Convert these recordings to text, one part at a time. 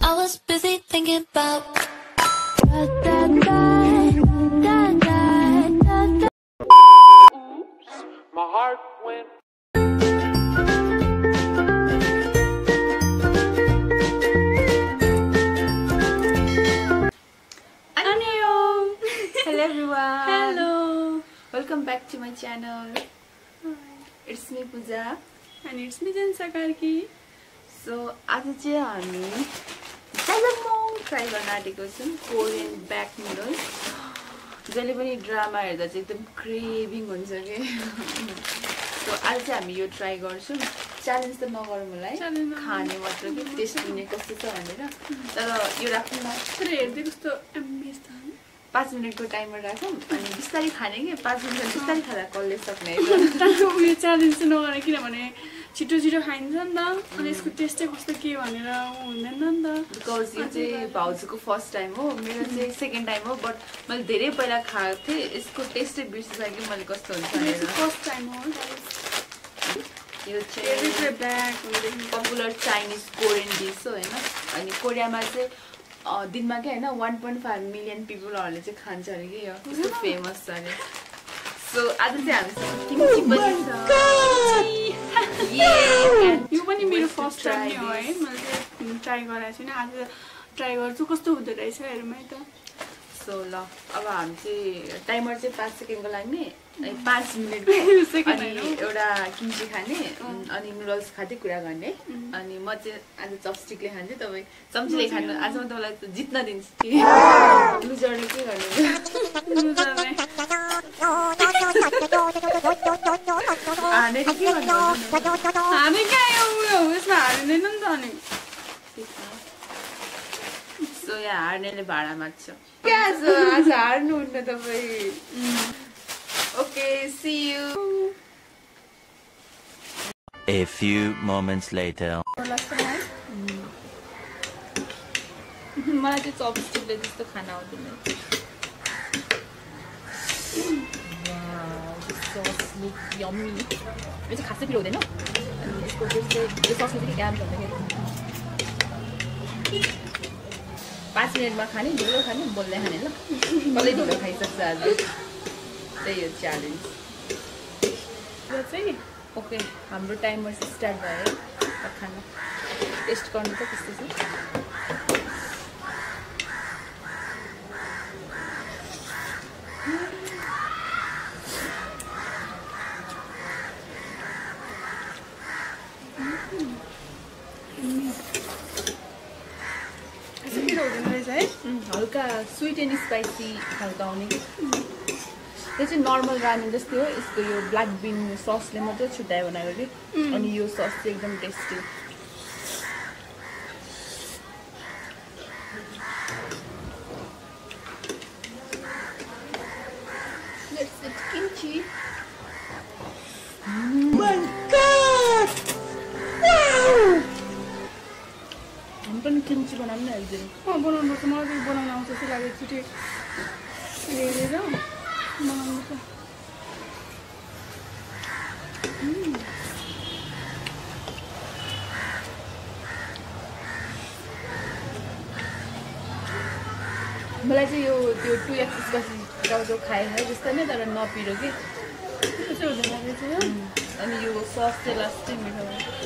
I was busy thinking about. My heart went. Hello everyone. Hello. Welcome back to my channel. It's me Puja and it's me Karki. So आज चाहिँ हामी सालमोङ try गर्न आँटेको छौं Korean back noodles जहिले पनि drama हेर्दा चाहिँ एकदम क्रेभिङ हुन्छ के सो आज चाहिँ हामी यो ट्राई गर्छौं च्यालेन्ज त नगरौँ होला है खाने मात्र के टेस्ट लिने कस्तो छ भनेर तर यो राख्नु न तर हेर्दै कस्तो एम्बिस छ 5 मिनेटको टाइमर राखौं अनि बिस्तारै खाने के 5 मिनेट बिस्तारै खाँदा कसले सक्ने यो च्यालेन्ज चाहिँ नगरे किनभने छिटो छिटो खाइन्छ नि त अनि यसको टेस्टै कस्तो के भनेर हुँदैन नि त बिकज यो चाहिँ भाउजूको फर्स्ट टाइम हो मेरो चाहिँ सेकेन्ड टाइम हो बट मैले धेरै पहिला खाएको थिएँ यसको टेस्टै बिर्सिसकेँ मैले कस्तो हुन्छ भनेर फर्स्ट टाइम हो यो चाहिँ black popular Chinese Korean dish हो हैन अनि कोरियामा चाहिँ दिनमा के हैन 1.5 मिलियन पिपलहरुले चाहिँ खान्छ अरे के यो कस्तो फेमस छ अरे सो आज चाहिँ हामीसँग किमची पनि छ यो पनि मेरो फर्स्ट टाइम हो है मैले ट्राई गरेको छैन आज ट्राई गर्छु कस्तो हुँदो रहेछ हेरौँ है त सो ल अब हामी चाहिँ टाइमर चाहिँ 5 सेकेन्डको लाग्ने अनि 5 मिनेट अनि एउटा किमची खाने अनि नुडल्स खाँदै कुरा गर्ने अनि म चाहिँ आज चपस्टिकले खान्छु तपाई चम्चीले खानु आज म तपाईलाई जित्न दिन्छु कि लुजरले के गर्ने लुजरले हाने के गर्नु हाने के यो यसमा हार्दैन नि त अनि सो यहाँ हार्नेले भाडा माग्छ क्या छ आज हार्नु हुन्न तपाई Okay, see you. A few moments later. मलाई चाहिँ चपस्टिकले जस्तो खाना आउँदैन सस लुक यम्मी यो चाहिँ खासै पिरो हुँदैन अनि यसको चाहिँ यो ससले पनि काम गर्दाखेरि 5 मिनेटमा खाने ढिलो खाने बोल्दै खाने ल कसले ढिलो खाइसक्छ आज त्यही हो च्यालेन्ज र चाहिँ ओके हाम्रो टाइमर स्टार्ट भयो खाना टेस्ट गर्नु त कस्तो छ हल्का स्वीट एन्ड स्पाइसी खालको आउने कि यो चाहिँ नर्मल रामेन जस्तै हो यसको यो ब्ल्याक बिन ससले मात्रै छुट्यायो बनाएको कि अनि यो सस चाहिँ एकदम tasty Let's eat kimchi. Oh my god! Wow! हम पनि किमची बनाउन न अहिले बनाउनु पर्छ मलाई चाहिँ बनाउन आउँछ जस्तो लाग्यो छिटै हेरेर बनाउनु पर्छ मलाई चाहिँ यो त्यो 2x स्पाइसी टाउको खाए है जस्तो नै तर नपिरो के त्यसो हुँदैन रहेछ यो अनि यो सस चाहिँ लास्टै मिठो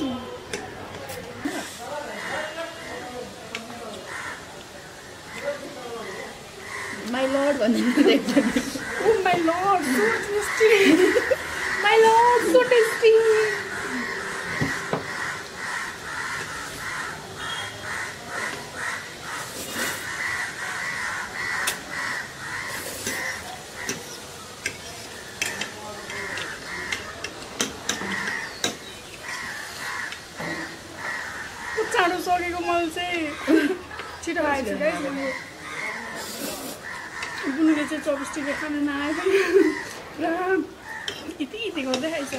My lord, oh my lord, so tasty! My lord, so tasty! चाँडो सकेको मैले चाहिँ छिटो आएछ गाइस बुनुले चाहिँ चपस्टिकले खान नआएको र इति गर्दै खाइछ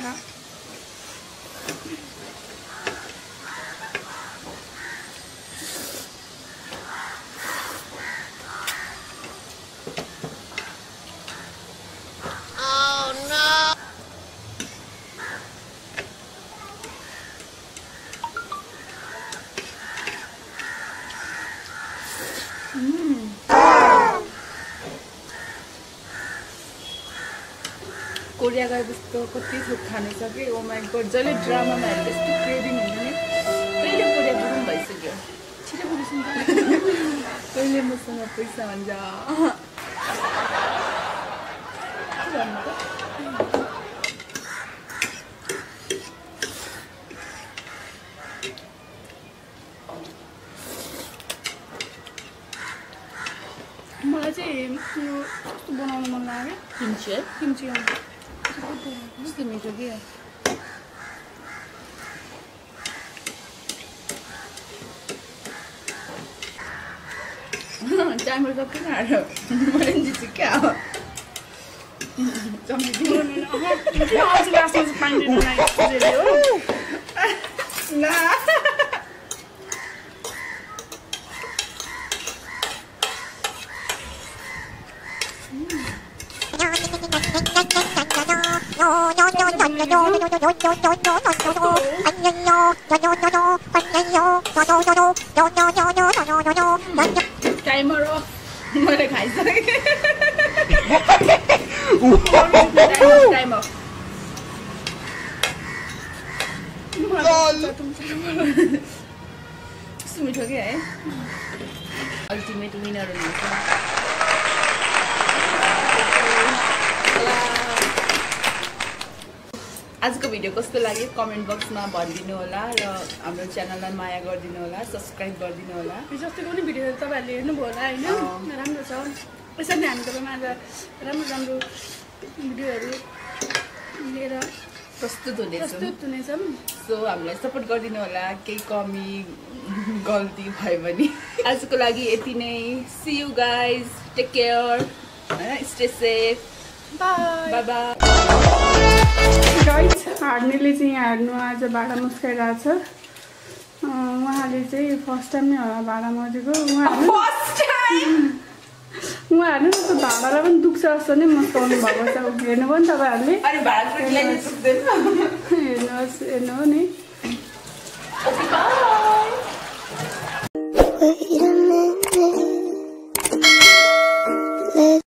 कोरिया गएपछि त कति थोक खानु सके ओ माई गॉड जहिले ड्रामामा हेरेर यस्तो क्रेभिङ हुन्छ नि कहिले कोरिया पुग्नु भइसक्यो छिटो पुग्छौँ कहिले मसँग पैसा हुन्छ मलाई चाहिँ यो कस्तो बनाउनु मन लाग्यो किम्ची है किम्ची कस्तो मिठो के टाइमर सकिन आयो मैले जित्छु क्या हो आज लास्टमा चाहिँ पानी दिनु हो ल टाइमर अफ मैले खाइसकेँ टाइम अफ कस्तो मिठो के है अल्टिमेट विनर हुनुहुन्छ आजको भिडियो कस्तो लाग्यो कमेन्ट बक्समा भनिदिनु होला र हाम्रो च्यानललाई माया गरिदिनु होला सब्स्क्राइब गरिदिनु होला जस्तैको पनि भिडियोहरू तपाईँहरूले हेर्नुभयो होला होइन राम्रो छ यसरी नै हामी तपाईँमा आज राम्रो राम्रो भिडियोहरू लिएर प्रस्तुत हुनेछौँ सो हामीलाई सपोर्ट गरिदिनु होला केही कमी गल्ती भयो भने आजको लागि यति नै see you guys take care stay safe bye bye guys हार्नेले चाहिँ यहाँ हेर्नु आज भाडा मुस्काइरहेको छ उहाँले चाहिँ फर्स्ट टाइम नै होला भाडा मजेको उहाँहरू त भाडालाई पनि दुख्छ जस्तो नै मुस्काउनु भएको छ हेर्नुभयो नि तपाईँहरूले हेर्नुहोस् हेर्नु हो नि